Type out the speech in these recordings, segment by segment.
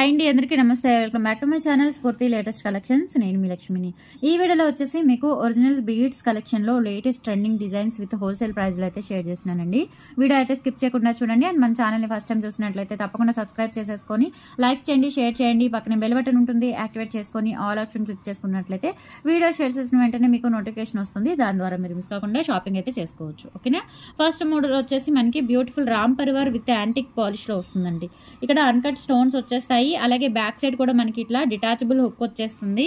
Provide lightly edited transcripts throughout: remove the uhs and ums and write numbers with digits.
Hi అండి, అందరికీ నమస్తే. Welcome back to my channel Spoorthi latest collections. నేను మీ లక్ష్మిని. ఈ వీడియోలో వచ్చేసి మీకు ఒరిజినల్ బీడ్స్ కలెక్షన్లో latest trending designs with wholesale ప్రైస్లో అయితే షేర్ చేస్తున్నానండి. వీడియో అయితే స్కిప్ చేయకుండా చూడండి. అండ్ మన ఛానల్ని ఫస్ట్ టైం చూసినట్లయితే తప్పకుండా సబ్స్క్రైబ్ చేసేసుకొని లైక్ చేయండి, షేర్ చేయండి. పక్కన బెల్ బటన్ ఉంటుంది, యాక్టివేట్ చేసుకొని ఆల్ ఆప్షన్ క్లిక్ చేసుకున్నట్లయితే వీడియో షేర్ చేసిన వెంటనే మీకు నోటిఫికేషన్ వస్తుంది. దాని ద్వారా మీరు మిస్ కాకుండా షాపింగ్ అయితే చేసుకోవచ్చు. ఓకేనా. ఫస్ట్ మోడల్ వచ్చేసి మనకి beautiful Ram Parivar with antique పాలిష్లో వస్తుందండి. ఇక్కడ అన్కట్ స్టోన్స్ వచ్చేస్తాయి. అలాగే బ్యాక్ సైడ్ కూడా మనకి ఇట్లా డిటాచబుల్ హుక్ వచ్చేస్తుంది.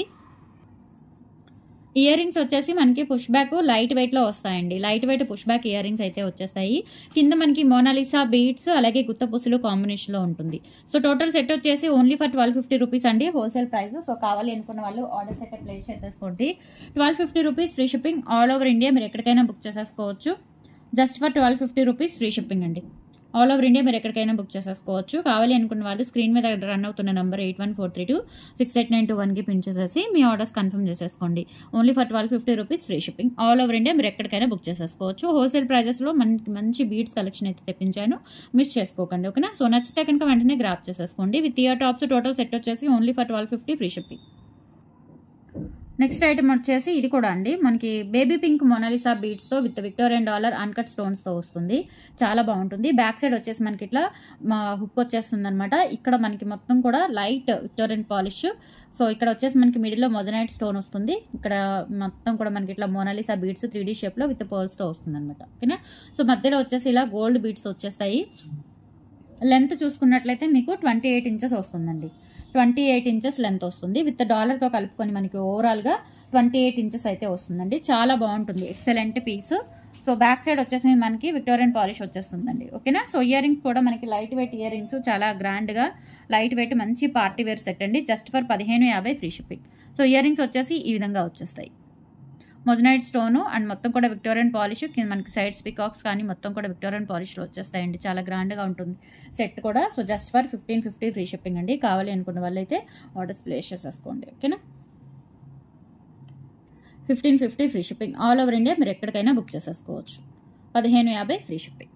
ఇయర్ రింగ్స్ వచ్చేసి మనకి పుష్ బ్యాక్ లైట్ వెయిట్ లో వస్తాయండి. Light weight push back earrings అయితే వచ్చేస్తాయి. కింద మనకి మోనాలిసా బీడ్స్ అలాగే గుత్త పుసులు కాంబినేషన్ లో ఉంటుంది. సో టోటల్ సెట్ వచ్చేసి ఓన్లీ ఫర్ 1250 రూపీస్ అండి, హోల్సేల్ ప్రైస్. సో కావాలి అనుకున్న వాళ్ళు ఆర్డర్ సెట్ ప్లేస్ చేసేసుకోండి. 1250 rupees free shipping. All over India మీరు ఎక్కడికైనా బుక్ చేసేసుకోవచ్చు. Just for 1250 rupees free shipping అండి. ఆల్ ఓవర్ ఇండియా మీరు ఎక్కడికైనా బుక్ చేసేసుకోవచ్చు. కావాలి అనుకున్న వాళ్ళు స్క్రీన్ మీద రన్ అవుతున్న నెంబర్ 8143268921కి పిన్ చేసేసి మీ ఆర్డర్స్ కన్ఫర్మ్ చేసేసుకోండి. Only for 1250 rupees free shipping. All over India మీరు ఎక్కడికైనా బుక్ చేసేసుకోవచ్చు. హోల్సేల్ ప్రైజెస్లో మంచి బీడ్స్ కలెక్షన్ అయితే తెప్పించాను, మిస్ చేసుకోకండి. ఓకేనా. సో నచ్చితే కనుక వెంటనే గ్రాప్ చేసేసుకోండి. With ear tops total set వచ్చేసి only for 1250 free shipping. Next item వచ్చేసి ఇది కూడా అండి, మనకి బేబీ పింక్ మొనాలిసా బీడ్స్ తో with Victorian dollar uncut stones తో వస్తుంది. చాలా బాగుంటుంది. బ్యాక్ సైడ్ వచ్చేసి మనకి ఇట్లా హుక్ వచ్చేస్తుంది అనమాట. ఇక్కడ మనకి మొత్తం కూడా లైట్ విక్టోరియన్ పాలిష్. సో ఇక్కడ వచ్చేసి మనకి మిడిల్ లో మొజనైట్ స్టోన్ వస్తుంది. ఇక్కడ మొత్తం కూడా మనకి ఇట్లా మొనాలిసా బీడ్స్ 3D షేప్ లో విత్ పర్ల్స్ తో వస్తుంది అనమాట. ఓకేనా. సో మధ్యలో వచ్చేసి ఇలా గోల్డ్ బీడ్స్ వచ్చేస్తాయి. లెంత్ చూసుకున్నట్లయితే మీకు 28 ఇంచెస్ వస్తుందండి. 28 ఇంచెస్ లెంత్ వస్తుంది. విత్ డాలర్తో కలుపుకొని మనకి ఓవరాల్గా 28 ఇంచెస్ అయితే వస్తుందండి. చాలా బాగుంటుంది, excellent piece. So back side వచ్చేసి మనకి విక్టోరియన్ పాలిష్ వచ్చేస్తుందండి. ఓకేనా. సో ఇయర్ రింగ్స్ కూడా మనకి లైట్ వెయిట్ ఇయర్ రింగ్స్, చాలా గ్రాండ్గా లైట్ వెయిట్ మంచి పార్టీ వేర్ సెట్ అండి. Just for 1550 free shipping. So earrings వచ్చేసి ఈ విధంగా వచ్చేస్తాయి. మొజనైట్ స్టోను అండ్ మొత్తం కూడా విక్టోరియన్ పాలిష్. మనకి సైడ్స్ పికాక్స్ కానీ మొత్తం కూడా విక్టోరియన్ పాలిష్లో వచ్చేస్తాయండి. చాలా గ్రాండ్గా ఉంటుంది సెట్ కూడా. So just for 1550 free shipping అండి. కావాలి అనుకున్న వాళ్ళైతే ఆర్డర్స్ ప్లేస్ చేసేసుకోండి. ఓకేనా. 1550 free shipping. All over India మీరు ఎక్కడికైనా బుక్ చేసేసుకోవచ్చు. 1550 ఫ్రీ షిప్పింగ్.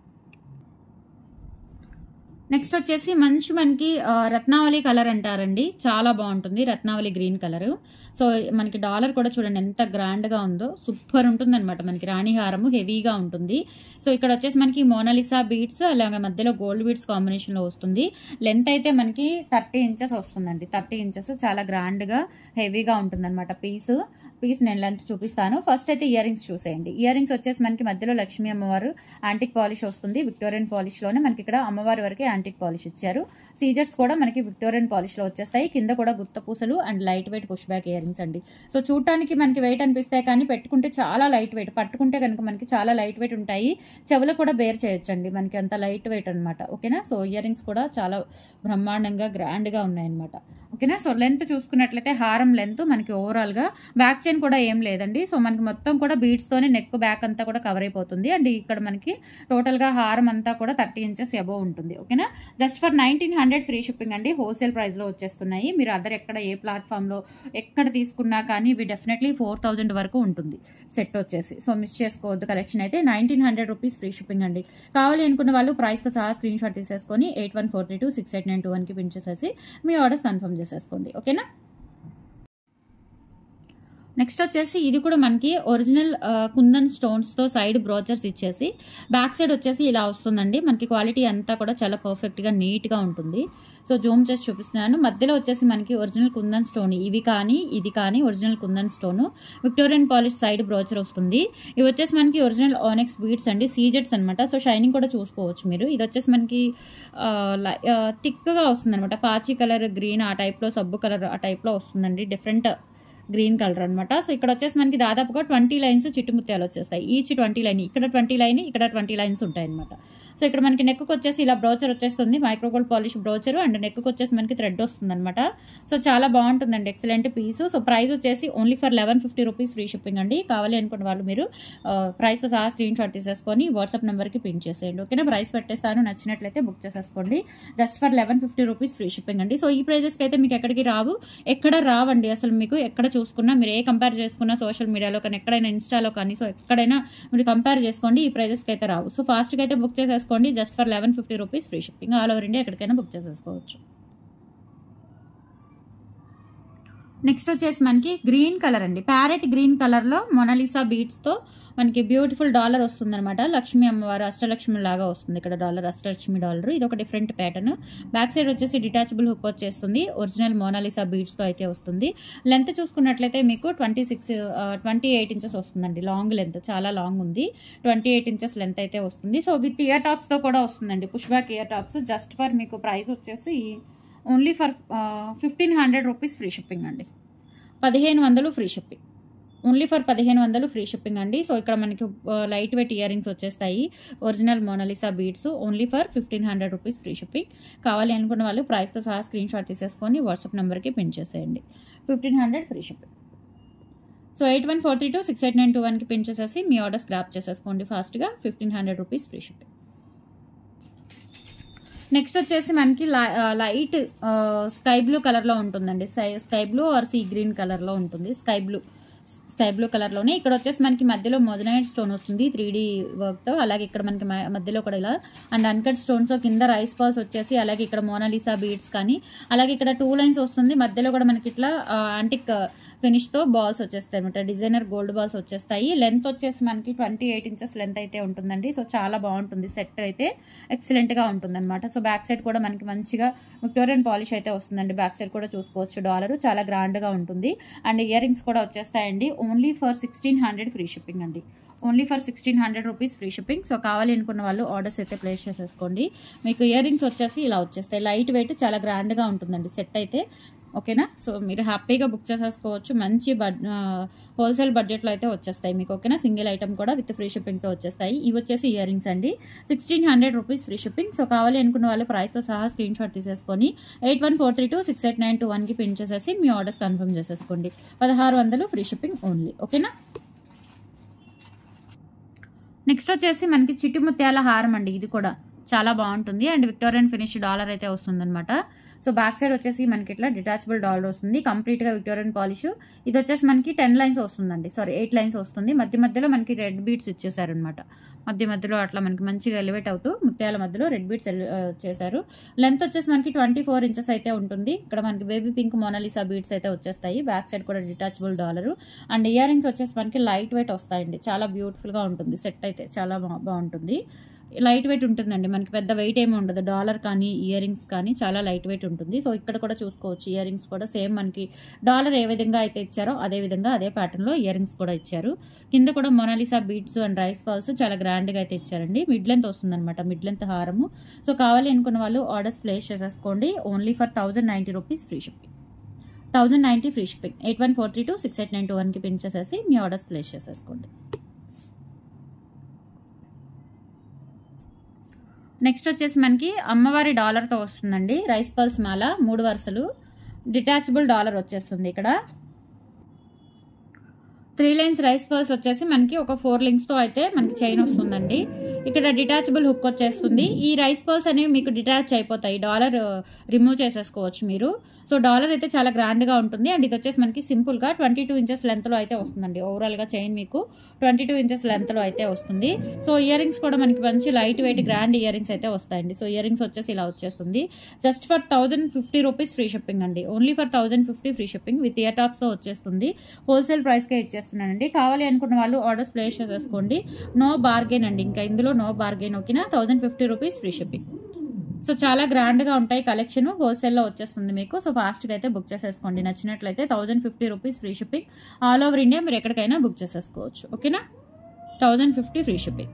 నెక్స్ట్ వచ్చేసి మనకి రత్నావళి కలర్ అంటారండి. చాలా బాగుంటుంది రత్నావళి గ్రీన్ కలర్. సో మనకి డాలర్ కూడా చూడండి ఎంత గ్రాండ్గా ఉందో, సూపర్ ఉంటుంది అనమాట. మనకి రాణి హారము హెవీగా ఉంటుంది. సో ఇక్కడ వచ్చేసి మనకి మోనాలిసా బీడ్స్ అలాగే మధ్యలో గోల్డ్ బీడ్స్ కాంబినేషన్లో వస్తుంది. లెంత్ అయితే మనకి 30 ఇంచెస్ వస్తుందండి. 30 ఇంచెస్ చాలా గ్రాండ్గా హెవీగా ఉంటుంది అనమాట. పీస్ నేను లెంత్ చూపిస్తాను. ఫస్ట్ అయితే ఇయర్ రింగ్స్ చూసేయండి. ఇయర్ రింగ్స్ వచ్చేసి మనకి మధ్యలో లక్ష్మీ అమ్మవారు యాంటిక్ పాలిష్ వస్తుంది. విక్టోరియన్ పాలిష్లోనే మనకి ఇక్కడ అమ్మవారి వరకు యాంటిక్ పాలిష్ ఇచ్చారు. సీజర్స్ కూడా మనకి విక్టోరియన్ పాలిష్లో వచ్చేస్తాయి. కింద కూడా గుత్త పూసలు and light weight push back earrings అండి. సో చూడటానికి మనకి వెయిట్ అనిపిస్తాయి, కానీ పెట్టుకుంటే చాలా లైట్ వెయిట్. పట్టుకుంటే కనుక మనకి చాలా లైట్ వెయిట్ ఉంటాయి. చెవులు కూడా బేర్ చేయొచ్చండి, మనకి అంత లైట్ వెయిట్ అనమాట. ఓకేనా. సో ఇయర్ రింగ్స్ కూడా చాలా బ్రహ్మాండంగా గ్రాండ్గా ఉన్నాయన్నమాట. ఓకేనా. సో లెంత్ చూసుకున్నట్లయితే హారం లెంత్ మనకి ఓవరాల్గా బ్యాక్ చైన్ కూడా ఏం లేదండి. సో మనకి మొత్తం కూడా బీడ్స్తోనే నెక్ బ్యాక్ అంతా కూడా కవర్ అయిపోతుంది. అండ్ ఇక్కడ మనకి టోటల్గా హారం అంతా కూడా 30 ఇంచెస్ అబోవ్ ఉంటుంది. ఓకేనా. జస్ట్ ఫర్ 1900 ఫ్రీ షిప్పింగ్ అండి. హోల్సేల్ ప్రైస్లో వచ్చేస్తున్నాయి. మీరు అదర్ ఎక్కడ ఏ ప్లాట్ఫామ్లో ఎక్కడ తీసుకున్నా కానీ ఇవి డెఫినెట్లీ 4000 వరకు ఉంటుంది సెట్ వచ్చేసి. సో మిస్ చేసుకోవద్దు. కలెక్షన్ అయితే 1900 రూపీస్ ఫ్రీ షిప్పింగ్ అండి. కావాలి అనుకున్న వాళ్ళు ప్రైస్తో సహా స్క్రీన్ షాట్ తీసేసుకొని 8143268921కి పిన్ చేసేసి మీ ఆర్డర్స్ కన్ఫర్మ్ చేసేసుకోండి. ఓకేనా. నెక్స్ట్ వచ్చేసి ఇది కూడా మనకి ఒరిజినల్ కుందన్ స్టోన్స్తో సైడ్ బ్రోచర్స్ ఇచ్చేసి బ్యాక్ సైడ్ వచ్చేసి ఇలా వస్తుందండి. మనకి క్వాలిటీ అంతా కూడా చాలా పర్ఫెక్ట్గా నీట్గా ఉంటుంది. సో జూమ్ చేసి చూపిస్తున్నాను. మధ్యలో వచ్చేసి మనకి ఒరిజినల్ కుందన్ స్టోన్, ఇది కానీ original kundan stone Victorian polish side brooch వస్తుంది. ఇవి వచ్చేసి మనకి ఒరిజినల్ ఆనెక్స్ బీడ్స్ అండి, సీజెట్స్ అనమాట. సో షైనింగ్ కూడా చూసుకోవచ్చు మీరు. ఇది వచ్చేసి మనకి థిక్గా వస్తుంది అనమాట. పాచి కలర్ గ్రీన్ ఆ టైప్లో, సబ్బు కలర్ ఆ టైప్లో వస్తుందండి. డిఫరెంట్ గ్రీన్ కలర్ అనమాట. సో ఇక్కడ వచ్చేసి మనకి దాదాపుగా 20 లైన్స్ చిట్టుముత్యాలు వచ్చేస్తాయి. ఈచ్ 20 లైన్, ఇక్కడ 20 లైన్, ఇక్కడ 20 లైన్స్ ఉంటాయి అనమాట. సో ఇక్కడ మనకి నెక్కు వచ్చేసి ఇలా బ్రోచర్ వచ్చేస్తుంది, micro gold polish brooch. And neck వచ్చేసి మనకి థ్రెడ్ వస్తుంది అనమాట. సో చాలా బాగుంటుందండి, ఎక్సలెంట్ పీస్. సో ప్రైస్ వచ్చేసి only for 1150 rupees free shipping అండి. కావాలి అనుకున్న వాళ్ళు మీరు ప్రైస్తో సహా స్క్రీన్ షాట్ తీసేసుకొని వాట్సాప్ నెంబర్కి పిన్ చేసేయండి. ఓకేనా. ప్రైస్ పెట్టేస్తాను, నచ్చినట్లయితే బుక్ చేసేసుకోండి. Just for 1150 rupees free shipping అండి. సో ఈ ప్రైజెస్కి అయితే మీకు ఎక్కడికి ఎక్కడ రావండి అసలు. మీకు ఎక్కడ చూసుకున్నా, మీరు ఏ కంపేర్ చేసుకున్నా సోషల్ మీడియాలో కానీ ఎక్కడైనా ఇన్స్టాలో కానీ, సో ఎక్కడైనా మీరు కంపేర్ చేసుకోండి, ఈ ప్రైజెస్కి అయితే రావు. సో ఫాస్ట్గా అయితే బుక్ చేసేసుకోండి. Just for 1150 rupees free shipping. All over India ఎక్కడికైనా బుక్ చేసేసుకోవచ్చు. నెక్స్ట్ వచ్చేసి మనకి గ్రీన్ కలర్ అండి, ప్యారెట్ గ్రీన్ కలర్లో మొనాలిసా బీడ్స్తో మనకి బ్యూటిఫుల్ డాలర్ వస్తుంది అనమాట. లక్ష్మీ అమ్మవారు అష్టలక్ష్మి లాగా వస్తుంది ఇక్కడ డాలర్, అష్టలక్ష్మి డాలర్. ఇది ఒక డిఫరెంట్ ప్యాటర్న్. బ్యాక్ సైడ్ వచ్చేసి డిటాచబుల్ హుక్ వచ్చేస్తుంది, ఒరిజినల్ మోనాలిసా బీడ్స్తో అయితే వస్తుంది. లెంత్ చూసుకున్నట్లయితే మీకు 28 ఇంచెస్ వస్తుందండి. లాంగ్ లెంత్ చాలా లాంగ్ ఉంది, 28 ఇంచెస్ లెంత్ అయితే వస్తుంది. సో విత్ ఇయర్ టాప్స్తో కూడా వస్తుందండి, push back ear tops. Just for మీకు ప్రైస్ వచ్చేసి only for 1500 rupees free shipping అండి. 1500 free shipping, only for 1500 free shipping అండి. సో ఇక్కడ మనకి లైట్ వెయిట్ ఇయర్ రింగ్స్ వచ్చేస్తాయి, original Mona Lisa beads. Only for 1500 rupees free shipping. కావాలి అనుకున్న వాళ్ళు ప్రైస్తో సహా స్క్రీన్ షాట్ తీసేసుకొని వాట్సాప్ నెంబర్కి పిన్ చేసేయండి. 1500 ఫ్రీ షిప్పింగ్. సో 8143268921కి పిన్ చేసేసి మీ ఆర్డర్స్ గ్రాప్ చేసేసుకోండి ఫాస్ట్గా. 1500 రూపీస్ ఫ్రీ షిప్పింగ్. నెక్స్ట్ వచ్చేసి మనకి లైట్ స్కై బ్లూ కలర్లో ఉంటుందండి. Sky blue or sea green కలర్లో ఉంటుంది. స్కై బ్లూ కలర్లోనే ఇక్కడ వచ్చేసి మనకి మధ్యలో మొజనైట్ స్టోన్ వస్తుంది 3D వర్క్తో. అలాగే ఇక్కడ మనకి మధ్యలో కూడా ఇలా అండ్ అన్కట్ స్టోన్స్, కింద రైస్ బాల్స్ వచ్చేసి, అలాగే ఇక్కడ మోనాలిసా బీడ్స్ కానీ, అలాగే ఇక్కడ 2 లైన్స్ వస్తుంది. మధ్యలో కూడా మనకి ఇట్లా యాంటిక్ ఫినిష్తో బాల్స్ వచ్చేస్తాయి అనమాట, డిజైనర్ గోల్డ్ బాల్స్ వచ్చేస్తాయి. లెంత్ వచ్చేసి మనకి 28 ఇంచెస్ లెంత్ అయితే ఉంటుందండి. సో చాలా బాగుంటుంది, సెట్ అయితే ఎక్సలెంట్గా ఉంటుంది అనమాట. సో బ్యాక్ సైడ్ కూడా మనకి మంచిగా విక్టోరియన్ పాలిష్ అయితే వస్తుందండి. బ్యాక్ సైడ్ కూడా చూసుకోవచ్చు, డాలర్ చాలా గ్రాండ్గా ఉంటుంది. అండ్ ఇయర్ రింగ్స్ కూడా వచ్చేస్తాయండి. ఓన్లీ ఫర్ 1600 ఫ్రీ షిప్పింగ్ అండి. Only for 1600 rupees free shipping. So కావాలి అనుకున్న వాళ్ళు ఆర్డర్స్ అయితే ప్లేస్ చేసేసుకోండి. మీకు ఇయర్ రింగ్స్ వచ్చేసి ఇలా వచ్చేస్తాయి, లైట్ వెయిట్ చాలా గ్రాండ్గా ఉంటుందండి సెట్ అయితే. ఓకేనా, సో మీరు హ్యాపీగా బుక్ చేసేసుకోవచ్చు. మంచి హోల్సేల్ బడ్జెట్లో అయితే వచ్చేస్తాయి మీకు. ఓకేనా, సింగిల్ ఐటమ్ కూడా విత్ ఫ్రీ షిప్పింగ్తో వచ్చేస్తాయి. ఇవి వచ్చేసి ఇయర్ రింగ్స్ అండి, 1600 రూపీస్ ఫ్రీ షిప్పింగ్. సో కావాలి అనుకున్న వాళ్ళు ప్రైస్తో సహా స్క్రీన్ షాట్ తీసేసుకొని 8143268921కి పిన్ చేసేసి మీ ఆర్డర్స్ కన్ఫర్మ్ చేసేసుకోండి. 1600 ఫ్రీ షిప్పింగ్ ఓన్లీ. ఓకేనా. నెక్స్ట్ వచ్చేసి మనకి చిట్టి ముత్యాల హారం అండి. ఇది కూడా చాలా బాగుంటుంది అండ్ విక్టోరియన్ ఫినిష్ డాలర్ అయితే వస్తుంది అనమాట. సో బ్యాక్ సైడ్ వచ్చేసి మనకి ఇట్లా డిటాచబుల్ డాలర్ వస్తుంది, కంప్లీట్గా విక్టోరియన్ పాలిష్. ఇది వచ్చేసి మనకి 10 లైన్స్ వస్తుందండి, సారీ 8 లైన్స్ వస్తుంది. మధ్యలో మనకి రెడ్ బీడ్స్ ఇచ్చేసారనమాట. మధ్యలో అట్లా మనకి మంచిగా ఎలివేట్ అవుతూ ముత్యాల మధ్యలో రెడ్ బీడ్స్ చేశారు. లెంత్ వచ్చేసి మనకి 24 ఇంచెస్ అయితే ఉంటుంది. ఇక్కడ మనకి బేబీ పింక్ మోనాలిసా బీడ్స్ అయితే వచ్చేస్తాయి. బ్యాక్ సైడ్ కూడా detachable dollar and earrings వచ్చేసి మనకి లైట్ వెయిట్ వస్తాయండి. చాలా బ్యూటిఫుల్గా ఉంటుంది సెట్ అయితే, చాలా బాగుంటుంది. లైట్ వెయిట్ ఉంటుందండి, మనకి పెద్ద వెయిట్ ఏమి ఉండదు. డాలర్ కానీ ఇయర్ రింగ్స్ కానీ చాలా లైట్ వెయిట్ ఉంటుంది. సో ఇక్కడ కూడా చూసుకోవచ్చు, ఇయర్ రింగ్స్ కూడా సేమ్ మనకి డాలర్ ఏ విధంగా అయితే ఇచ్చారో అదే విధంగా అదే ప్యాటర్న్లో ఇయర్ రింగ్స్ కూడా ఇచ్చారు. కింద కూడా Mona Lisa beads and rice balls చాలా గ్రాండ్గా అయితే ఇచ్చారండి. మిడ్ లెంత్ వస్తుంది అనమాట, మిడ్ లెంత్ హారము. సో కావాలి అనుకున్న వాళ్ళు ఆర్డర్స్ ప్లేస్ చేసేసుకోండి. Only for 1090 rupees free shipping. 1090 free shipping. 8143268921కి పిన్ చేసేసి మీ ఆర్డర్స్ ప్లేస్ చేసేసుకోండి. నెక్స్ట్ వచ్చేసి మనకి అమ్మవారి డాలర్తో వస్తుందండి. రైస్ పల్స్ మాల 3 వరుసలు, డిటాచబుల్ డాలర్ వచ్చేస్తుంది. ఇక్కడ 3 లైన్స్ రైస్ పల్స్ వచ్చేసి మనకి ఒక 4 లింక్స్తో అయితే మనకి చైన్ వస్తుందండి. ఇక్కడ డిటాచబుల్ హుక్ వచ్చేస్తుంది. ఈ రైస్ పల్స్ అనేవి మీకు డిటాచ్ అయిపోతాయి, డాలర్ రిమూవ్ చేసేసుకోవచ్చు మీరు. సో డాలర్ అయితే చాలా గ్రాండ్గా ఉంటుంది అండ్ ఇది వచ్చేసి మనకి సింపుల్గా 22 ఇంచెస్ లెంత్లో అయితే వస్తుందండి. ఓవరాల్గా చైన్ మీకు 22 ఇంచెస్ లెంత్లో అయితే వస్తుంది. సో ఇయర్ రింగ్స్ కూడా మనకి మంచి light weight grand earrings అయితే వస్తాయండి. సో ఇయర్ రింగ్స్ వచ్చేసి ఇలా వచ్చేస్తుంది. Just for 1050 rupees free shipping అండి. Only for 1050 free shipping with ear టాప్స్తో వచ్చేస్తుంది. హోల్సేల్ ప్రైస్కే ఇచ్చేస్తున్నానండి. కావాలి అనుకున్న వాళ్ళు ఆర్డర్స్ ప్లేస్ చేసేసుకోండి. నో బార్గెన్ అండి, ఇంకా ఇందులో నో బార్గెన్. ఓకేనా, 1050 రూపీస్ ఫ్రీ షిప్పింగ్. సో చాలా గ్రాండ్గా ఉంటాయి కలెక్షన్, హోల్సేల్లో వచ్చేస్తుంది మీకు. సో ఫాస్ట్గా అయితే బుక్ చేసేసుకోండి. నచ్చినట్లయితే 1050 rupees free shipping. All over India మీరు ఎక్కడికైనా బుక్ చేసేసుకోవచ్చు. ఓకేనా, 1050 ఫ్రీ షిప్పింగ్.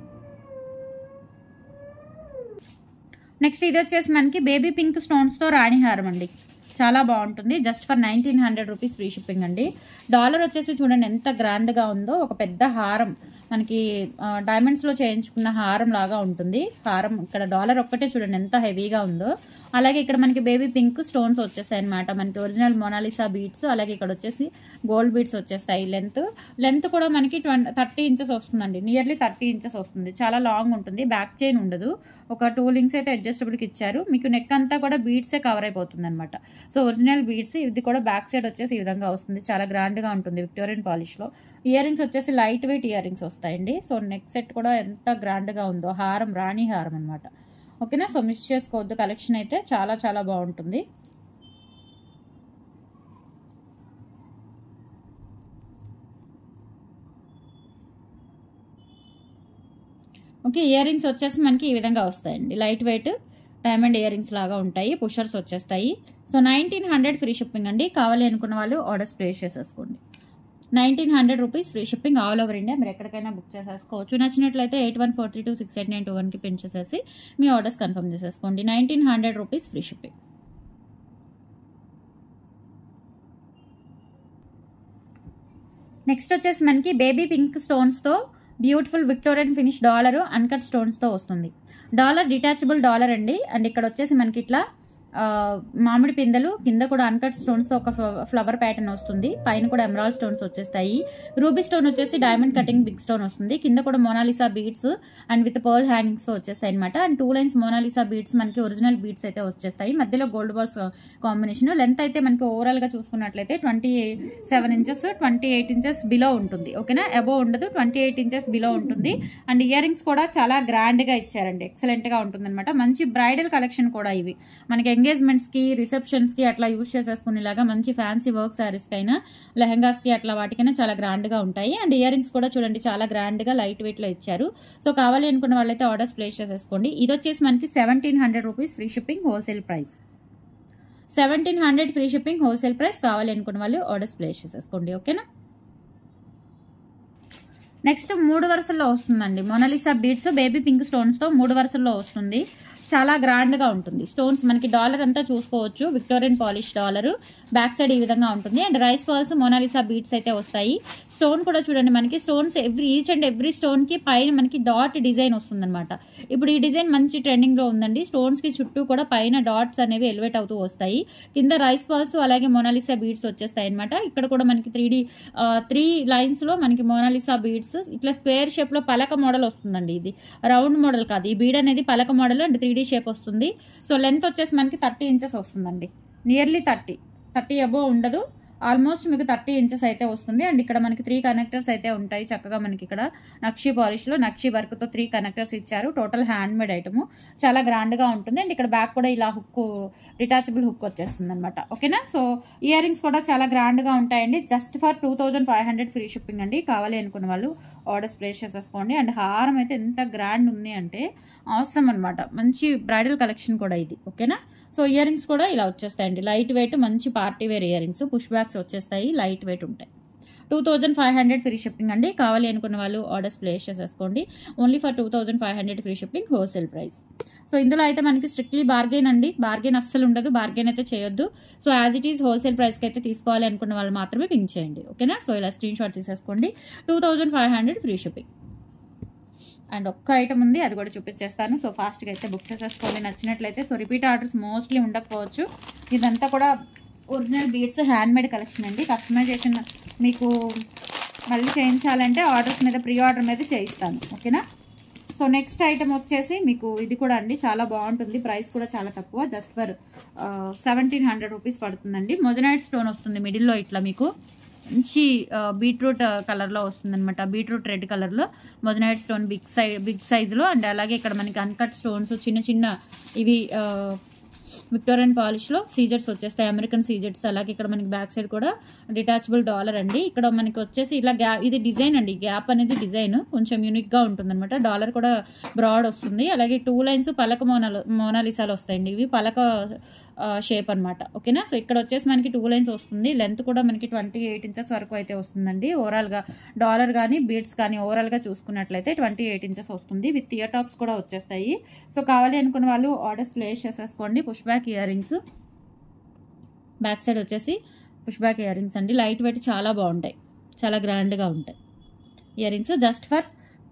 నెక్స్ట్ ఇది వచ్చేసి మనకి బేబీ పింక్ స్టోన్స్తో రాణి హారం అండి. చాలా బాగుంటుంది. Just for 1900 rupees free shipping అండి. డాలర్ వచ్చేసి చూడండి ఎంత గ్రాండ్గా ఉందో. ఒక పెద్ద హారం మనకి డైమండ్స్లో చేయించుకున్న హారం లాగా ఉంటుంది. హారం ఇక్కడ డాలర్ ఒక్కటే చూడండి ఎంత హెవీగా ఉందో. అలాగే ఇక్కడ మనకి బేబీ పింక్ స్టోన్స్ వచ్చేస్తాయి అనమాట. మనకి ఒరిజినల్ మొనాలిసా బీడ్స్, అలాగే ఇక్కడ వచ్చేసి గోల్డ్ బీడ్స్ వచ్చేస్తాయి. లెంత్ కూడా మనకి 30 ఇంచెస్ వస్తుందండి, నియర్లీ 30 ఇంచెస్ వస్తుంది. చాలా లాంగ్ ఉంటుంది, బ్యాక్ చైన్ ఉండదు. ఒక 2 లింక్స్ అయితే అడ్జస్టబుల్కి ఇచ్చారు. మీకు నెక్ అంతా కూడా బీడ్సే కవర్ అయిపోతుంది అనమాట. So original beads. ఇది కూడా బ్యాక్ సైడ్ వచ్చేసి ఈ విధంగా వస్తుంది. చాలా గ్రాండ్గా ఉంటుంది విక్టోరియన్ పాలిష్లో. ఇయర్ రింగ్స్ వచ్చేసి లైట్ వెయిట్ ఇయర్ రింగ్స్ వస్తాయండి. సో నెక్ సెట్ కూడా ఎంత గ్రాండ్గా ఉందో. హారం రాణి హారం అనమాట. ఓకేనా, సో మిస్ చేసుకోవద్దు. కలెక్షన్ అయితే చాలా చాలా బాగుంటుంది. ఓకే, ఇయర్ రింగ్స్ వచ్చేసి మనకి ఈ విధంగా వస్తాయండి. Light weight diamond earrings లాగా ఉంటాయి, పుషర్స్ వచ్చేస్తాయి. సో 1900 ఫ్రీ షిప్పింగ్ అండి. కావాలి అనుకున్న వాళ్ళు ఆర్డర్స్ ప్లేస్ చేసేసుకోండి. 1900 rupees free shipping all over India. మీరు ఎక్కడికైనా బుక్ చేసేసుకోవచ్చు. నచ్చినట్లయితే 8143268921కి పిన్ చేసేసి మీ ఆర్డర్స్ కన్ఫర్మ్ చేసేసుకోండి. 1900 రూపీస్ ఫ్రీ షిప్పింగ్. నెక్స్ట్ వచ్చేసి మనకి బేబీ పింక్ స్టోన్స్తో beautiful Victorian finish dollar uncut స్టోన్స్తో వస్తుంది. డాలర్ డిటాచబుల్ డాలర్ అండి. అండ్ ఇక్కడ వచ్చేసి మనకి ఇట్లా మామిడి పిందెలు, కింద కూడా అన్కట్ స్టోన్స్తో ఒక ఫ్లవర్ ప్యాటర్న్ వస్తుంది. పైన కూడా ఎమరాల్డ్ స్టోన్స్ వచ్చేస్తాయి. రూబీ స్టోన్ వచ్చేసి డైమండ్ కటింగ్ బిగ్ స్టోన్ వస్తుంది. కింద కూడా Mona Lisa beads and with pearl hangings వచ్చేస్తాయి అనమాట. అండ్ 2 లైన్స్ మోనాలిసా బీడ్స్ మనకి ఒరిజినల్ బీడ్స్ అయితే వచ్చేస్తాయి. మధ్యలో గోల్డ్ బాల్స్ కాంబినేషన్. లెంత్ అయితే మనకి ఓవరాల్ గా చూసుకున్నట్లయితే 27 ఇంచెస్ 28 ఇంచెస్ బిలో ఉంటుంది. ఓకేనా, అబోవ్ ఉండదు, 28 ఇంచెస్ బిలో ఉంటుంది. అండ్ ఇయర్ రింగ్స్ కూడా చాలా గ్రాండ్ గా ఇచ్చారండి. ఎక్సలెంట్ గా ఉంటుంది అనమాట. మంచి బ్రైడల్ కలెక్షన్ కూడా ఇవి. మనకి ఎంగేజ్మెంట్స్ కి, రిసెప్షన్స్ కి అట్లా యూజ్ చేసేసుకునేలాగా మంచి ఫ్యాన్సీ వర్క్ సారీస్ కైనా, లెహంగాస్ కి అట్లా వాటికైనా చాలా గ్రాండ్ గా ఉంటాయి. అండ్ ఇయర్ రింగ్స్ కూడా చూడండి చాలా గ్రాండ్ గా లైట్ వెయిట్ లో ఇచ్చారు. సో కావాలి అనుకున్న వాళ్ళైతే ఆర్డర్స్ ప్లేస్ చేసేసుకోండి. ఇది వచ్చేసి మనకి 1700 rupees free shipping wholesale price. 1700 free shipping wholesale price. కావాలి అనుకున్న వాళ్ళు ఆర్డర్స్ ప్లేస్ చేసేసుకోండి. ఓకేనా. నెక్స్ట్ 3 వరుసల్లో వస్తుందండి. Mona Lisa beads baby pink stones తో 3 వరుసల్లో వస్తుంది. చాలా గ్రాండ్ గా ఉంటుంది. స్టోన్స్ మనకి డాలర్ అంతా చూసుకోవచ్చు. Victorian polish dollar, back side ఈ విధంగా ఉంటుంది. And rice pearls Mona Lisa beads అయితే వస్తాయి. స్టోన్ కూడా చూడండి మనకి stones each and every stone కి పైన మనకి డాట్ డిజైన్ వస్తుంది అనమాట. ఇప్పుడు ఈ డిజైన్ మంచి ట్రెండింగ్ లో ఉందండి. స్టోన్స్ కి చుట్టూ కూడా పైన డాట్స్ అనేవి ఎలివేట్ అవుతూ వస్తాయి. కింద రైస్ పర్ల్స్ అలాగే మోనాలిసా బీడ్స్ వచ్చేస్తాయి అనమాట. ఇక్కడ కూడా మనకి 3 లైన్స్ లో మనకి మోనాలిసా బీడ్స్ ఇట్లా స్క్వేర్ షేప్ లో పలక మోడల్ వస్తుందండి. ఇది రౌండ్ మోడల్ కాదు. ఈ బీడ్ అనేది పలక మోడల్ అండ్ 3D షేప్ వస్తుంది. సో లెంత్ వచ్చేసి మనకి 30 ఇంచెస్ వస్తుందండి. నియర్లీ 30 అబోవ్ ఉండదు. ఆల్మోస్ట్ మీకు 30 ఇంచెస్ అయితే వస్తుంది. అండ్ ఇక్కడ మనకి 3 కనెక్టర్స్ అయితే ఉంటాయి. చక్కగా మనకి ఇక్కడ నక్షి పాలిష్ లో నక్షి వర్క్ తో 3 కనెక్టర్స్ ఇచ్చారు. Total handmade item. చాలా గ్రాండ్ గా ఉంటుంది. అండ్ ఇక్కడ బ్యాక్ కూడా ఇలా హుక్, డిటాచబుల్ హుక్ వచ్చేస్తుంది అనమాట. ఓకేనా. సో ఇయర్ రింగ్స్ కూడా చాలా గ్రాండ్ గా ఉంటాయండి. జస్ట్ ఫర్ 2500 ఫ్రీ షిప్పింగ్ అండి. కావాలి అనుకున్న వాళ్ళు ఆర్డర్స్ ప్లేస్ చేసేసుకోండి. అండ్ హారం అయితే ఎంత గ్రాండ్ ఉంది అంటే అవసరం అనమాట. మంచి బ్రైడల్ కలెక్షన్ కూడా ఇది. ఓకేనా. సో ఇయర్ రింగ్స్ కూడా ఇలా వచ్చేస్తాయండి. లైట్ వెయిట్ మంచి party wear earrings, push backs వచ్చేస్తాయి, లైట్ వెయిట్ ఉంటాయి. 2500 ఫ్రీ షిప్పింగ్ అండి. కావాలి అనుకున్న వాళ్ళు ఆర్డర్స్ ప్లేస్ చేసేసుకోండి. Only for 2500 free shipping wholesale price. So ఇందులో అయితే మనకి స్ట్రిక్ట్లీ బార్గెన్ అండి. బార్గెన్ అస్సలు ఉండదు. బార్గెన్ అయితే చేయొద్దు. So as it is wholesale ప్రైస్కి అయితే తీసుకోవాలి అనుకున్న వాళ్ళు మాత్రమే పింక్ చేయండి. ఓకేనా. సో ఇలా స్క్రీన్ షాట్ తీసేసుకోండి. 2500 ఫ్రీ షిప్పింగ్. అండ్ ఒక్క ఐటమ్ ఉంది, అది కూడా చూపించేస్తాను. సో ఫాస్ట్గా అయితే బుక్ చేసేసుకోండి నచ్చినట్లయితే. సో రిపీట్ ఆర్డర్స్ మోస్ట్లీ ఉండకపోవచ్చు. ఇదంతా కూడా original beads handmade collection అండి. కస్టమైజేషన్ మీకు మళ్ళీ చేయించాలంటే ఆర్డర్స్ మీద, ప్రీ ఆర్డర్ మీద చేయిస్తాను. ఓకేనా. సో నెక్స్ట్ ఐటమ్ వచ్చేసి మీకు ఇది కూడా అండి చాలా బాగుంటుంది. ప్రైస్ కూడా చాలా తక్కువ. జస్ట్ ఫర్ 1700 రూపీస్ పడుతుందండి. మొజనైట్ స్టోన్ వస్తుంది మిడిల్లో ఇట్లా మీకు మంచి బీట్రూట్ కలర్లో వస్తుంది అనమాట. బీట్రూట్ రెడ్ కలర్లో మొజనైట్ స్టోన్ బిగ్ సైజులో. అండ్ అలాగే ఇక్కడ మనకి అన్కట్ స్టోన్స్ చిన్న చిన్న ఇవి విక్టోరియన్ పాలిష్లో సీజర్స్ వచ్చేస్తాయి, అమెరికన్ సీజర్స్. అలాగే ఇక్కడ మనకి బ్యాక్ సైడ్ కూడా డిటాచబుల్ డాలర్ అండి. ఇక్కడ మనకి వచ్చేసి ఇలా ఇది డిజైన్ అండి. గ్యాప్ అనేది డిజైన్ కొంచెం యూనిక్గా ఉంటుంది అనమాట. డాలర్ కూడా బ్రాడ్ వస్తుంది. అలాగే 2 లైన్స్ పలక మోనాలిసాలు వస్తాయండి. ఇవి పలక షేప్ అనమాట. ఓకేనా. సో ఇక్కడ వచ్చేసి మనకి 2 లైన్స్ వస్తుంది. లెంత్ కూడా మనకి 28 ఇంచెస్ వరకు అయితే వస్తుందండి. ఓవరాల్గా డాలర్ కానీ బీడ్స్ కానీ ఓవరాల్గా చూసుకున్నట్లయితే 28 ఇంచెస్ వస్తుంది. విత్ ఇయర్ టాప్స్ కూడా వచ్చేస్తాయి. సో కావాలి అనుకున్న వాళ్ళు ఆర్డర్స్ ప్లేస్ చేసేసుకోండి. Push back earrings, back side వచ్చేసి పుష్ బ్యాక్ ఇయర్ రింగ్స్ అండి. లైట్ వెయిట్ చాలా బాగుంటాయి, చాలా గ్రాండ్గా ఉంటాయి earrings. Just for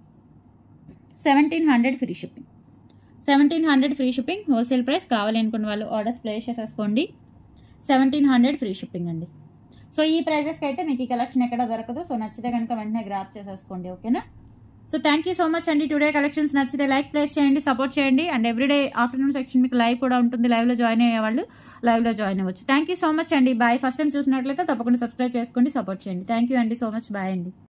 1700 free shipping. 1700 free shipping wholesale price. కావాలి అనుకున్న వాళ్ళు ఆర్డర్స్ ప్లేస్ చేసేసుకోండి. 1700 ఫ్రీ షిప్పింగ్ అండి. సో ఈ ప్రైజెస్కి అయితే మీకు ఈ కలెక్షన్ ఎక్కడ దొరకదు. సో నచ్చితే కనుక వెంటనే గ్రాప్ చేసేసుకోండి. ఓకేనా. So thank you so much అండి. టుడే కలెక్షన్స్ నచ్చితే లైక్ ప్లేస్ చేయండి, సపోర్ట్ చేయండి. అండ్ ఎవ్రీడే ఆఫ్టర్నూన్ సెక్షన్ మీకు లైవ్ కూడా ఉంటుంది. లైవ్లో జాయిన్ అయ్యే వాళ్ళు లైవ్లో జాయిన్ అవ్వచ్చు. థ్యాంక్ యూ సో మచ్ అండి. బాయ్. ఫస్ట్ టైం చూసినట్లయితే తప్పకుండా సబ్స్క్రైబ్ చేసుకోండి, సపోర్ట్ చేయండి. థ్యాంక్ యూ అండి సో మచ్. బాయ్ అండి.